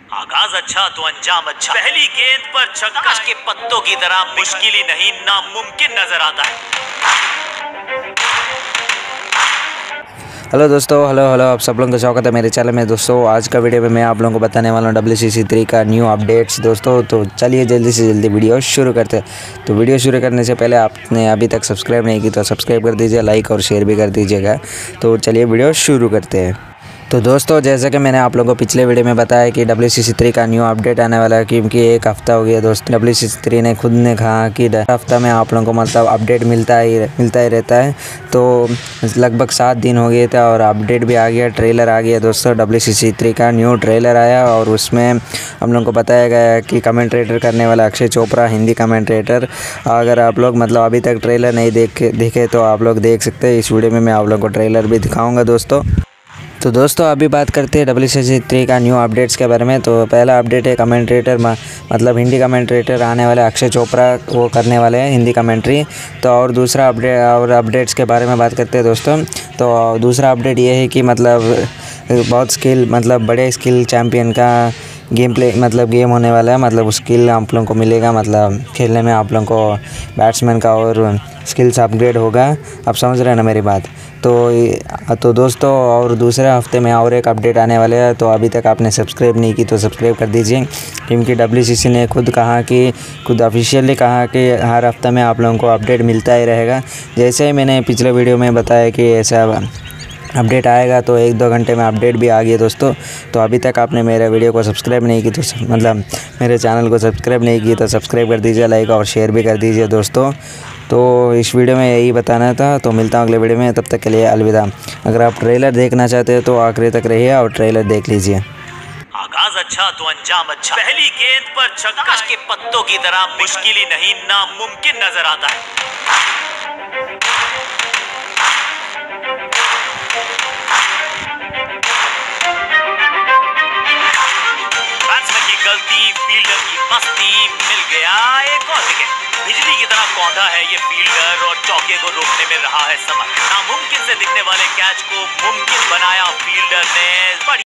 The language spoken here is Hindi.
आगाज अच्छा तो अंजाम अच्छा। पहली गेंद पर छक्का के पत्तों की तरह मुश्किल ही नहीं नामुमकिन नजर आता है। हेलो दोस्तों, हेलो आप सब लोगों का स्वागत है मेरे चैनल में। दोस्तों आज का वीडियो में मैं आप लोगों को बताने वाला हूँ WCC3 का न्यू अपडेट्स दोस्तों। तो चलिए जल्दी से जल्दी वीडियो शुरू करते हैं। तो वीडियो शुरू करने से पहले आपने अभी तक सब्सक्राइब नहीं की तो सब्सक्राइब कर दीजिए, लाइक और शेयर भी कर दीजिएगा। तो चलिए वीडियो शुरू करते हैं। तो दोस्तों जैसा कि मैंने आप लोगों को पिछले वीडियो में बताया कि WCC3 का न्यू अपडेट आने वाला है, क्योंकि एक हफ़्ता हो गया दोस्तों। WCC3 ने खुद ने कहा कि हफ्ता में आप लोगों को मतलब अपडेट मिलता ही रहता है। तो लगभग 7 दिन हो गए थे और अपडेट भी आ गया, ट्रेलर आ गया दोस्तों। WCC3 का न्यू ट्रेलर आया और उसमें हम लोगों को बताया गया कि कमेंट्रेटर करने वाला अक्षय चोपड़ा, हिंदी कमेंट्रेटर। अगर आप लोग मतलब अभी तक ट्रेलर नहीं देखे तो आप लोग देख सकते हैं। इस वीडियो में मैं आप लोगों को ट्रेलर भी दिखाऊँगा दोस्तों। तो दोस्तों अभी बात करते हैं WCC3 का न्यू अपडेट्स के बारे में। तो पहला अपडेट है कमेंट्रेटर, मतलब हिंदी कमेंट्रेटर आने वाले अक्षय चोपड़ा वो करने वाले हैं हिंदी कमेंट्री। तो और दूसरा अपडेट्स के बारे में बात करते हैं दोस्तों। तो दूसरा अपडेट ये है कि मतलब बहुत स्किल, मतलब बड़े स्किल चैम्पियन का गेम होने वाला है। मतलब स्किल आप लोगों को मिलेगा, मतलब खेलने में आप लोगों को बैट्समैन का और स्किल्स अपग्रेड होगा। आप समझ रहे हैं ना मेरी बात। तो दोस्तों और दूसरे हफ्ते में और एक अपडेट आने वाले हैं। तो अभी तक आपने सब्सक्राइब नहीं की तो सब्सक्राइब कर दीजिए, क्योंकि WCC ने खुद ऑफिशियली कहा कि हर हफ्ते में आप लोगों को अपडेट मिलता ही रहेगा। जैसे ही मैंने पिछले वीडियो में बताया कि ऐसा अपडेट आएगा, तो 1-2 घंटे में अपडेट भी आ गया दोस्तों। तो अभी तक आपने मेरे वीडियो को सब्सक्राइब नहीं की तो मतलब मेरे चैनल को सब्सक्राइब नहीं की तो सब्सक्राइब कर दीजिए, लाइक और शेयर भी कर दीजिए दोस्तों। तो इस वीडियो में यही बताना था। तो मिलता हूँ अगले वीडियो में, तब तक के लिए अलविदा। अगर आप ट्रेलर देखना चाहते हो तो आखिरी तक रहिए और ट्रेलर देख लीजिए। आगाज अच्छा तो अंजाम अच्छा। पहली गेंद पर छक्का के पत्तों की तरह मुश्किल ही नहीं नामुमकिन नजर आता है। गलती, फील्डर की मस्ती, मिल गया एक और विकेट। बिजली की तरह कौंधा है ये फील्डर और चौके को रोकने में रहा है समर्थ। नामुमकिन से दिखने वाले कैच को मुमकिन बनाया फील्डर ने।